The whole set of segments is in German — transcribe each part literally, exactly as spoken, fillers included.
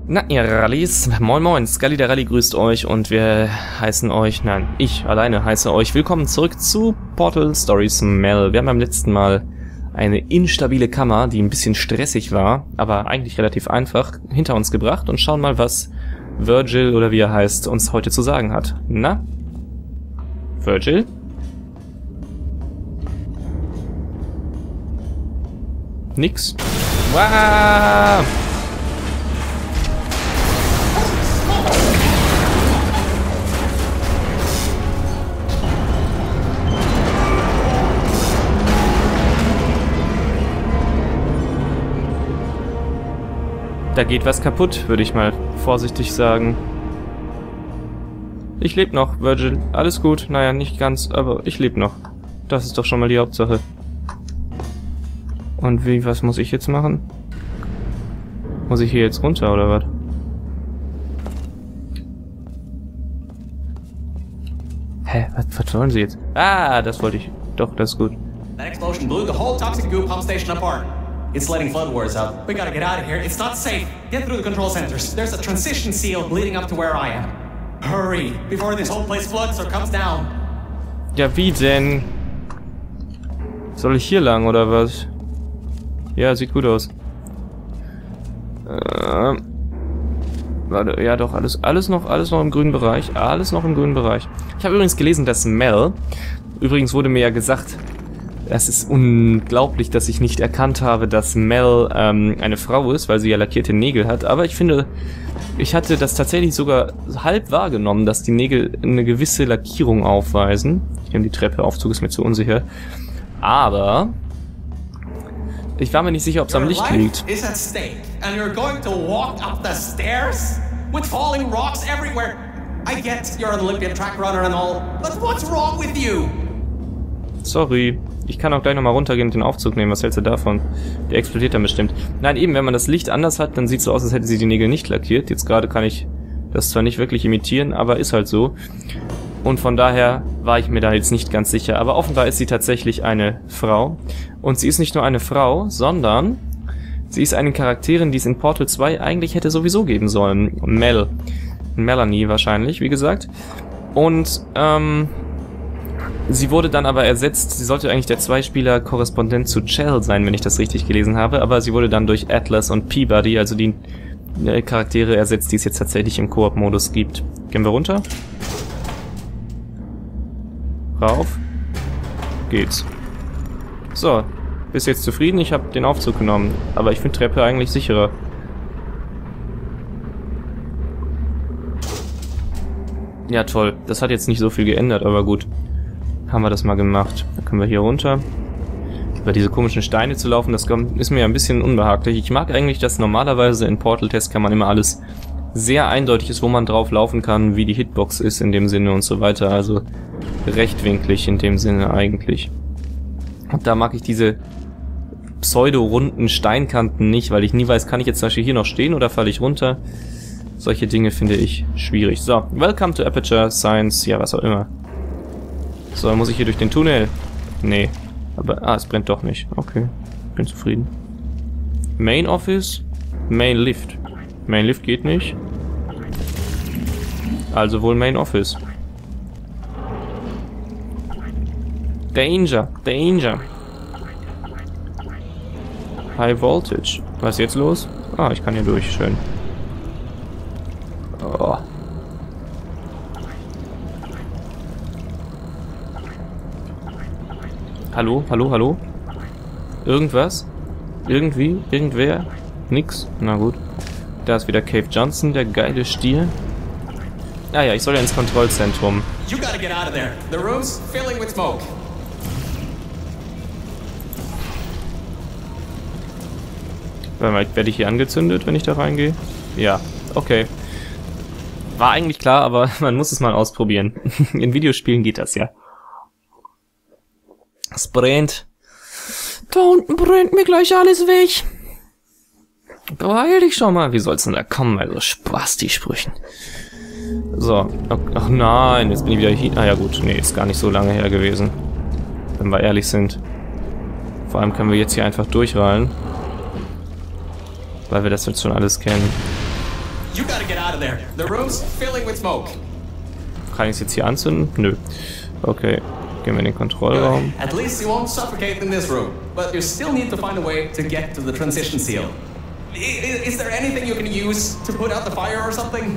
Na, ihr Rallyes, moin moin, Scully der Rally grüßt euch und wir heißen euch, nein, ich alleine heiße euch willkommen zurück zu Portal Stories Mel. Wir haben beim letzten Mal eine instabile Kammer, die ein bisschen stressig war, aber eigentlich relativ einfach, hinter uns gebracht und schauen mal, was Virgil, oder wie er heißt, uns heute zu sagen hat. Na? Virgil? Nix? Wow! Da geht was kaputt, würde ich mal vorsichtig sagen. Ich lebe noch, Virgil. Alles gut. Naja, nicht ganz, aber ich lebe noch. Das ist doch schon mal die Hauptsache. Und wie, was muss ich jetzt machen? Muss ich hier jetzt runter, oder was? Hä, was, was wollen sie jetzt? Ah, das wollte ich. Doch, das ist gut. That explosion blew the whole toxic goo pump station apart. It's letting flood wars out. We gotta get out of here. It's not safe. Get through the control centers. There's a transition seal leading up to where I am. Hurry, before this whole place floods or comes down. Ja, wie denn? Soll ich hier lang, oder was? Ja, sieht gut aus. Äh, warte, ja doch, alles, alles noch, alles noch im grünen Bereich. Alles noch im grünen Bereich. Ich habe übrigens gelesen, dass Mel, übrigens wurde mir ja gesagt, es ist unglaublich, dass ich nicht erkannt habe, dass Mel ähm, eine Frau ist, weil sie ja lackierte Nägel hat. Aber ich finde, ich hatte das tatsächlich sogar halb wahrgenommen, dass die Nägel eine gewisse Lackierung aufweisen. Ich nehme die Treppe, Aufzug ist mir zu unsicher. Aber ich war mir nicht sicher, ob es am Licht liegt. Is at stake, and you're going to walk up the stairs with falling rocks everywhere. I get you're an Olympian track runner and all, but what's wrong with you? Sorry. Ich kann auch gleich nochmal runtergehen und den Aufzug nehmen. Was hältst du davon? Der explodiert dann bestimmt. Nein, eben, wenn man das Licht anders hat, dann sieht es so aus, als hätte sie die Nägel nicht lackiert. Jetzt gerade kann ich das zwar nicht wirklich imitieren, aber ist halt so. Und von daher war ich mir da jetzt nicht ganz sicher. Aber offenbar ist sie tatsächlich eine Frau. Und sie ist nicht nur eine Frau, sondern sie ist eine Charakterin, die es in Portal zwei eigentlich hätte sowieso geben sollen. Mel. Melanie wahrscheinlich, wie gesagt. Und, ähm... sie wurde dann aber ersetzt, sie sollte eigentlich der Zweispieler-Korrespondent zu Chell sein, wenn ich das richtig gelesen habe, aber sie wurde dann durch Atlas und Peabody, also die äh, Charaktere ersetzt, die es jetzt tatsächlich im Koop-Modus gibt. Gehen wir runter? Rauf? Geht's. So, bist jetzt zufrieden? Ich habe den Aufzug genommen, aber ich finde Treppe eigentlich sicherer. Ja toll, das hat jetzt nicht so viel geändert, aber gut. Haben wir das mal gemacht. Dann können wir hier runter. Über diese komischen Steine zu laufen, das ist mir ein bisschen unbehaglich. Ich mag eigentlich, dass normalerweise in Portal-Test kann man immer alles sehr eindeutig ist, wo man drauf laufen kann, wie die Hitbox ist in dem Sinne und so weiter. Also rechtwinklig in dem Sinne eigentlich. Und da mag ich diese pseudo-runden Steinkanten nicht, weil ich nie weiß, kann ich jetzt zum Beispiel hier noch stehen oder falle ich runter? Solche Dinge finde ich schwierig. So, welcome to Aperture Science, ja was auch immer. So, muss ich hier durch den Tunnel? Nee. Aber, ah, es brennt doch nicht. Okay. Bin zufrieden. Main Office? Main Lift. Main Lift geht nicht. Also wohl Main Office. Danger. Danger. High Voltage. Was ist jetzt los? Ah, ich kann hier durch. Schön. Oh. Hallo, hallo, hallo? Irgendwas? Irgendwie? Irgendwer? Nix? Na gut. Da ist wieder Cave Johnson, der geile Stier. Ah ja, ich soll ja ins Kontrollzentrum. You gotta get out of there. The room's filling with smoke. Warte mal, werde ich hier angezündet, wenn ich da reingehe? Ja, okay. War eigentlich klar, aber man muss es mal ausprobieren. In Videospielen geht das ja. Es brennt. Da unten brennt mir gleich alles weg. Beeil dich schon mal. Wie soll's denn da kommen, also Spaß, die Sprüchen. So. Ach nein, jetzt bin ich wieder hier. Ah ja gut, nee, ist gar nicht so lange her gewesen. Wenn wir ehrlich sind. Vor allem können wir jetzt hier einfach durchrallen. Weil wir das jetzt schon alles kennen. You gotta get out of there. The room's filling with smoke. Kann ich es jetzt hier anzünden? Nö. Okay. Gehen wir in den Kontrollraum. At least you won't suffocate in this room. But you still need to find a way to get to the transition seal. I- is there anything you can use to put out the fire or something?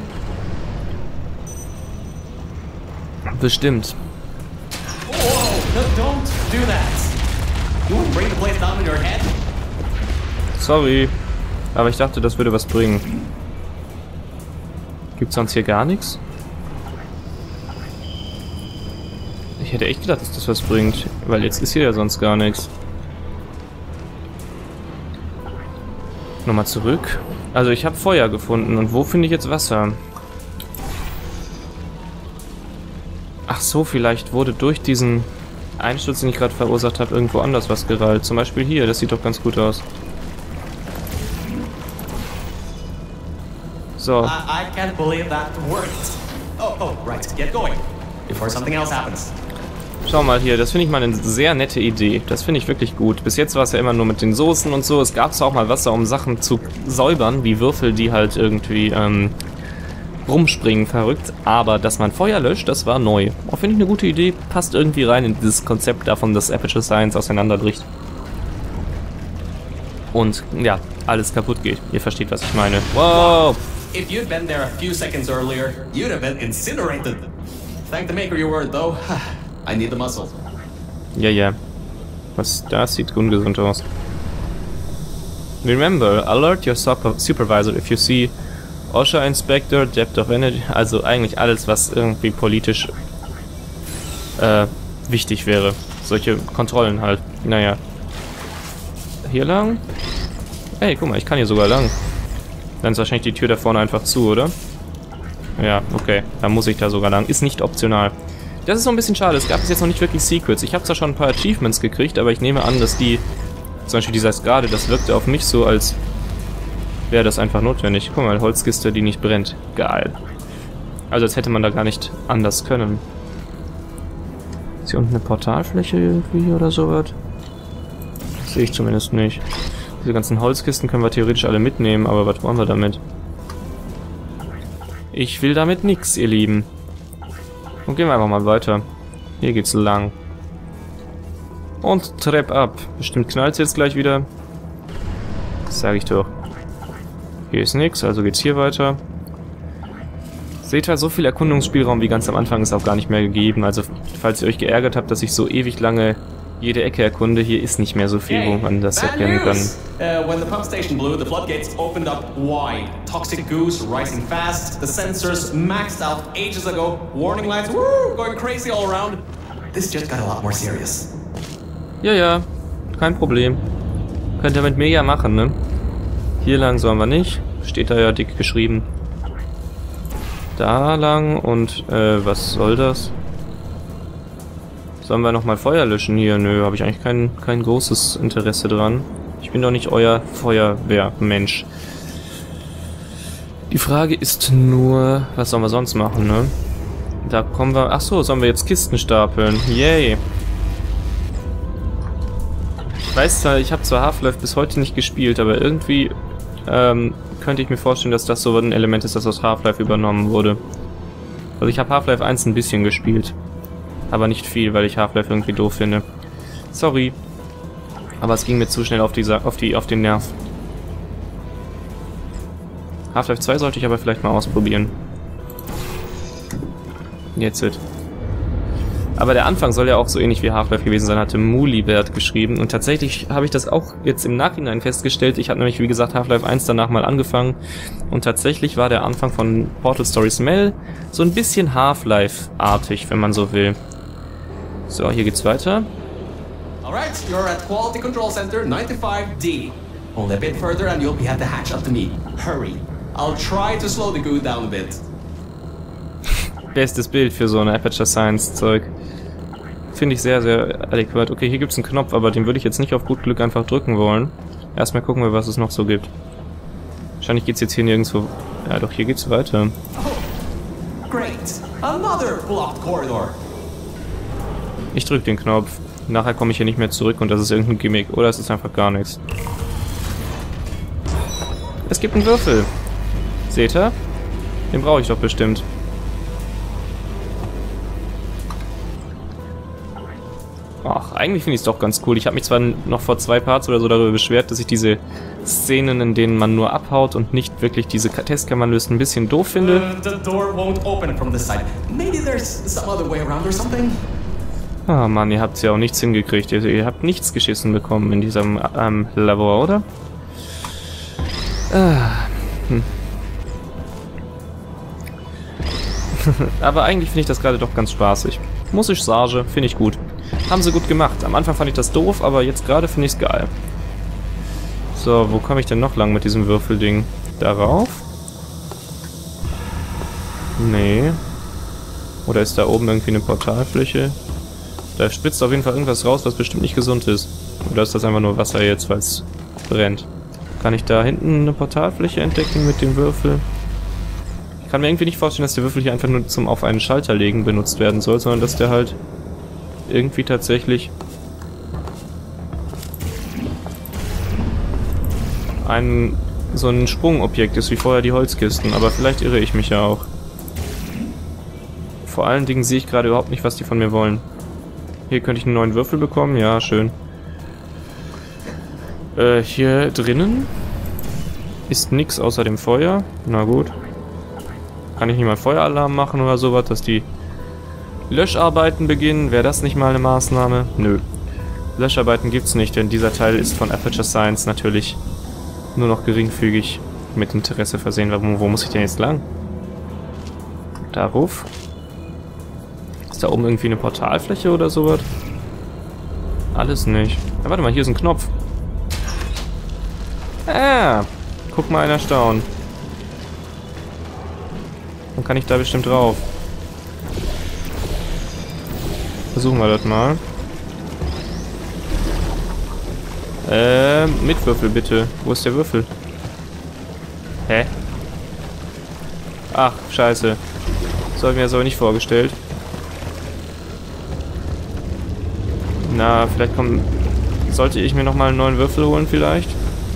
Bestimmt. Whoa! No, don't do that. You won't bring the place down in your head? Sorry. Aber ich dachte, das würde was bringen. Gibt's sonst hier gar nichts? Ich hätte echt gedacht, dass das was bringt. Weil jetzt ist hier ja sonst gar nichts. Nochmal zurück. Also ich habe Feuer gefunden. Und wo finde ich jetzt Wasser? Ach so, vielleicht wurde durch diesen Einsturz, den ich gerade verursacht habe, irgendwo anders was gerallt. Zum Beispiel hier. Das sieht doch ganz gut aus. So. I, I can't believe that worked. Oh, oh, right. Get going. Before something else happens. Schau mal hier, das finde ich mal eine sehr nette Idee. Das finde ich wirklich gut. Bis jetzt war es ja immer nur mit den Soßen und so. Es gab zwar auch mal Wasser, um Sachen zu säubern, wie Würfel, die halt irgendwie ähm, rumspringen, verrückt. Aber dass man Feuer löscht, das war neu. Auch finde ich eine gute Idee. Passt irgendwie rein in dieses Konzept davon, dass Aperture Science auseinanderbricht. Und ja, alles kaputt geht. Ihr versteht, was ich meine. Wow! If you'd been there a few seconds earlier, you'd have been incinerated. Thank the maker your word, though. I need the muscle. Ja, ja. Was, das sieht ungesund aus. Remember, alert your super supervisor if you see OSHA Inspector, Depth of Energy, also eigentlich alles, was irgendwie politisch äh, wichtig wäre. Solche Kontrollen halt. Naja. Hier lang? Ey, guck mal, ich kann hier sogar lang. Dann ist wahrscheinlich die Tür da vorne einfach zu, oder? Ja, okay. Dann muss ich da sogar lang. Ist nicht optional. Das ist so ein bisschen schade. Es gab bis jetzt noch nicht wirklich Secrets. Ich habe zwar schon ein paar Achievements gekriegt, aber ich nehme an, dass die... Zum Beispiel dieser gerade, das wirkte auf mich so, als wäre das einfach notwendig. Guck mal, Holzkiste, die nicht brennt. Geil. Also als hätte man da gar nicht anders können. Ist hier unten eine Portalfläche irgendwie oder sowas? Das sehe ich zumindest nicht. Diese ganzen Holzkisten können wir theoretisch alle mitnehmen, aber was wollen wir damit? Ich will damit nix, ihr Lieben. Und gehen wir einfach mal weiter. Hier geht's lang. Und Trepp ab. Bestimmt knallt's jetzt gleich wieder. Das sage ich doch. Hier ist nix, also geht's hier weiter. Seht ihr, so viel Erkundungsspielraum wie ganz am Anfang ist auch gar nicht mehr gegeben. Also falls ihr euch geärgert habt, dass ich so ewig lange jede Ecke erkunde, hier ist nicht mehr so viel, wo man das erkennen kann. Uh, when the pump station blew, the floodgates opened up wide. Toxic goose rising fast. The sensors maxed out ages ago. Warning lights, woo, going crazy all around. This just got a lot more serious. Ja, ja, kein Problem. Könnt ihr mit mir ja machen, ne? Hier lang sollen wir nicht. Steht da ja dick geschrieben. Da lang und, äh, was soll das? Sollen wir nochmal Feuer löschen hier? Nö, habe ich eigentlich kein, kein großes Interesse dran. Ich bin doch nicht euer Feuerwehrmensch. Die Frage ist nur, was sollen wir sonst machen, ne? Da kommen wir... Achso, sollen wir jetzt Kisten stapeln? Yay! Ich weiß zwar, ich habe zwar Half-Life bis heute nicht gespielt, aber irgendwie ähm, könnte ich mir vorstellen, dass das so ein Element ist, das aus Half-Life übernommen wurde. Also ich habe Half-Life eins ein bisschen gespielt. Aber nicht viel, weil ich Half-Life irgendwie doof finde. Sorry. Aber es ging mir zu schnell auf, die, auf, die, auf den Nerv. Half-Life zwei sollte ich aber vielleicht mal ausprobieren. Jetzt it. Aber der Anfang soll ja auch so ähnlich wie Half-Life gewesen sein, hatte Mulibert geschrieben. Und tatsächlich habe ich das auch jetzt im Nachhinein festgestellt. Ich habe nämlich, wie gesagt, Half-Life eins danach mal angefangen. Und tatsächlich war der Anfang von Portal Stories Mel so ein bisschen Half-Life-artig, wenn man so will. So, hier geht's weiter. Alright, you're at Quality Control Center ninety-five D. Only a bit further and you'll be at the hatch up to me. Hurry. I'll try to slow the goo down a bit. Bestes Bild für so eine Aperture Science Zeug. Finde ich sehr, sehr adäquat. Okay, hier gibt's einen Knopf, aber den würde ich jetzt nicht auf gut Glück einfach drücken wollen. Erstmal gucken wir, was es noch so gibt. Wahrscheinlich geht's jetzt hier nirgendwo... Ja, doch, hier geht's weiter. Oh, great. Another blocked corridor. Ich drück den Knopf. Nachher komme ich hier nicht mehr zurück und das ist irgendein Gimmick. Oder es ist einfach gar nichts. Es gibt einen Würfel. Seht ihr? Den brauche ich doch bestimmt. Ach, eigentlich finde ich es doch ganz cool. Ich habe mich zwar noch vor zwei Parts oder so darüber beschwert, dass ich diese Szenen, in denen man nur abhaut und nicht wirklich diese Testkammern löst, ein bisschen doof finde. Uh, the door won't open from this side. Maybe there's some other way around or something. Ah, Mann, ihr habt ja auch nichts hingekriegt. Ihr, ihr habt nichts geschissen bekommen in diesem ähm, Labor, oder? Ah, hm. Aber eigentlich finde ich das gerade doch ganz spaßig. Muss ich sagen, finde ich gut. Haben sie gut gemacht. Am Anfang fand ich das doof, aber jetzt gerade finde ich es geil. So, wo komme ich denn noch lang mit diesem Würfelding? Darauf? Nee. Oder ist da oben irgendwie eine Portalfläche? Da spritzt auf jeden Fall irgendwas raus, was bestimmt nicht gesund ist. Oder ist das einfach nur Wasser jetzt, weil es brennt? Kann ich da hinten eine Portalfläche entdecken mit dem Würfel? Ich kann mir irgendwie nicht vorstellen, dass der Würfel hier einfach nur zum auf einen Schalter legen benutzt werden soll, sondern dass der halt irgendwie tatsächlich ein so ein Sprungobjekt ist, wie vorher die Holzkisten. Aber vielleicht irre ich mich ja auch. Vor allen Dingen sehe ich gerade überhaupt nicht, was die von mir wollen. Hier könnte ich einen neuen Würfel bekommen. Ja, schön. Äh, hier drinnen ist nichts außer dem Feuer. Na gut. Kann ich nicht mal Feueralarm machen oder sowas, dass die Löscharbeiten beginnen? Wäre das nicht mal eine Maßnahme? Nö. Löscharbeiten gibt's nicht, denn dieser Teil ist von Aperture Science natürlich nur noch geringfügig mit Interesse versehen. Wo, wo muss ich denn jetzt lang? Darauf? Ist da oben irgendwie eine Portalfläche oder sowas? Alles nicht. Ja, warte mal, hier ist ein Knopf. Ah! Guck mal, einer staunen. Dann kann ich da bestimmt drauf. Versuchen wir das mal. Ähm, mit Würfel bitte. Wo ist der Würfel? Hä? Ach, scheiße. Das habe ich mir jetzt aber nicht vorgestellt. Na, vielleicht kommt... Sollte ich mir nochmal einen neuen Würfel holen vielleicht?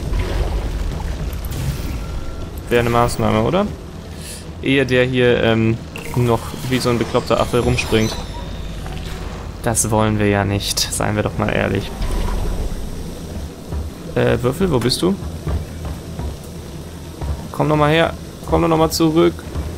Wäre eine Maßnahme, oder? Ehe der hier ähm, noch wie so ein bekloppter Affe rumspringt. Das wollen wir ja nicht, seien wir doch mal ehrlich. Äh, Würfel, wo bist du? Komm doch mal her. Komm doch noch mal zurück.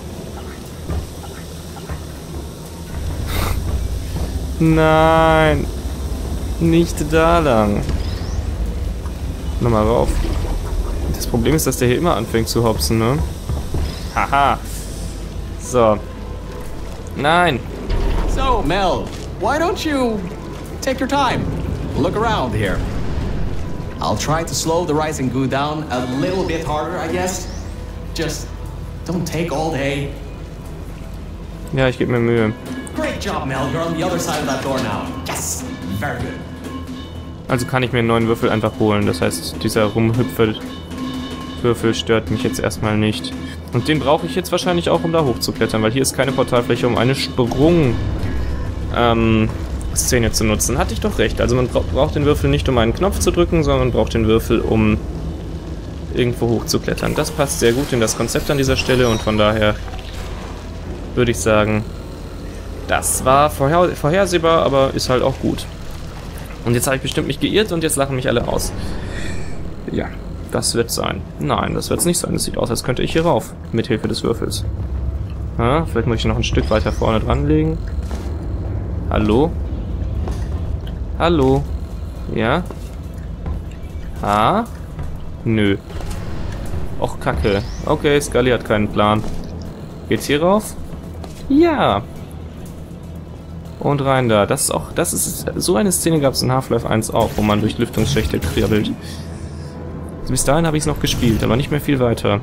Nein. Nicht da lang. Nochmal rauf. Das Problem ist, dass der hier immer anfängt zu hopsen, ne? Haha. So. Nein. So, Mel, why don't you take your time? Look around here. I'll try to slow the rising goo down a little bit harder, I guess. Just don't take all day. Ja, ich gebe mir Mühe. Great job, Mel. You're on the other side of that door now. Yes. Very good. Also kann ich mir einen neuen Würfel einfach holen. Das heißt, dieser Rumhüpfer-Würfel stört mich jetzt erstmal nicht. Und den brauche ich jetzt wahrscheinlich auch, um da hochzuklettern, weil hier ist keine Portalfläche, um eine Sprung ähm, Szene zu nutzen. Hatte ich doch recht. Also man bra braucht den Würfel nicht, um einen Knopf zu drücken, sondern man braucht den Würfel, um irgendwo hochzuklettern. Das passt sehr gut in das Konzept an dieser Stelle und von daher würde ich sagen, das war vorher vorhersehbar, aber ist halt auch gut. Und jetzt habe ich bestimmt mich geirrt und jetzt lachen mich alle aus. Ja, das wird sein. Nein, das wird es nicht sein. Es sieht aus, als könnte ich hier rauf, mit Hilfe des Würfels. Ja, vielleicht muss ich noch ein Stück weiter vorne dran legen. Hallo? Hallo? Ja? Ah? Nö. Och, Kacke. Okay, Scully hat keinen Plan. Geht's hier rauf? Ja. Und rein da. Das ist auch, das ist, so eine Szene gab es in Half-Life eins auch, wo man durch Lüftungsschächte krabbelt. Bis dahin habe ich es noch gespielt, aber nicht mehr viel weiter.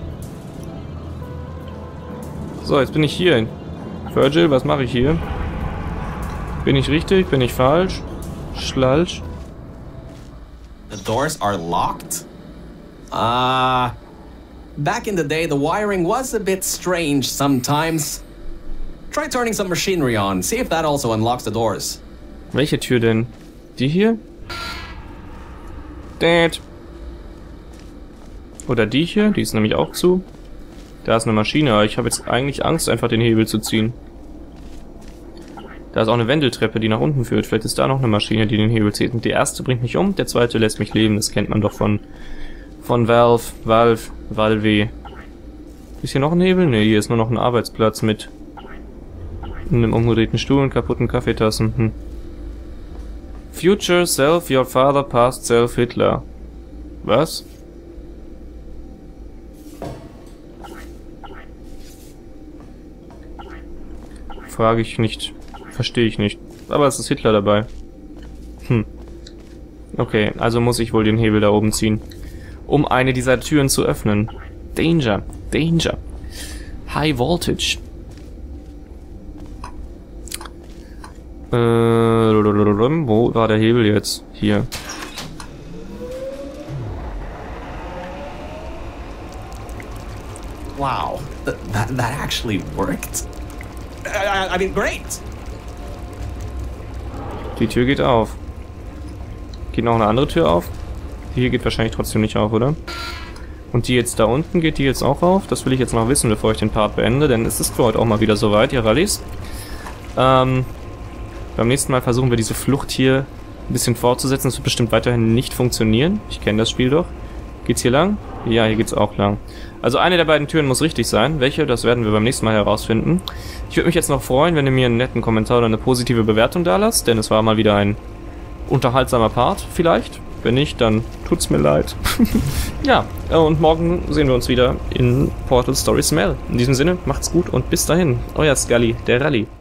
So, jetzt bin ich hier. Virgil, was mache ich hier? Bin ich richtig? Bin ich falsch? Schlalsch? The doors are locked? Ah. Uh, back in the day, the wiring was a bit strange sometimes. Try turning some machinery on. See if that also unlocks the doors. Welche Tür denn? Die hier? Dad. Oder die hier? Die ist nämlich auch zu. Da ist eine Maschine, aber ich habe jetzt eigentlich Angst, einfach den Hebel zu ziehen. Da ist auch eine Wendeltreppe, die nach unten führt. Vielleicht ist da noch eine Maschine, die den Hebel zieht. Und die erste bringt mich um, der zweite lässt mich leben. Das kennt man doch von von Valve, Valve, Valve. Ist hier noch ein Hebel? Ne, hier ist nur noch ein Arbeitsplatz mit einem umgedrehten Stuhl und kaputten Kaffeetassen. Hm. Future self, your father, past self, Hitler. Was? Frage ich nicht. Verstehe ich nicht. Aber es ist Hitler dabei. Hm. Okay, also muss ich wohl den Hebel da oben ziehen, um eine dieser Türen zu öffnen. Danger. Danger. High Voltage. Äh, wo war der Hebel jetzt? Hier. Wow, Th that, that actually worked. I, I mean, great. Die Tür geht auf. Geht noch eine andere Tür auf? Die hier geht wahrscheinlich trotzdem nicht auf, oder? Und die jetzt da unten, geht die jetzt auch auf? Das will ich jetzt noch wissen, bevor ich den Part beende, denn es ist für heute auch mal wieder soweit, ihr Rallyes. Ähm, beim nächsten Mal versuchen wir diese Flucht hier ein bisschen fortzusetzen. Das wird bestimmt weiterhin nicht funktionieren. Ich kenne das Spiel doch. Geht's hier lang? Ja, hier geht's auch lang. Also eine der beiden Türen muss richtig sein. Welche? Das werden wir beim nächsten Mal herausfinden. Ich würde mich jetzt noch freuen, wenn ihr mir einen netten Kommentar oder eine positive Bewertung da lasst, denn es war mal wieder ein unterhaltsamer Part, vielleicht. Wenn nicht, dann tut's mir leid. Ja, und morgen sehen wir uns wieder in Portal Story Smell. In diesem Sinne, macht's gut und bis dahin. Euer Scully, der Rally.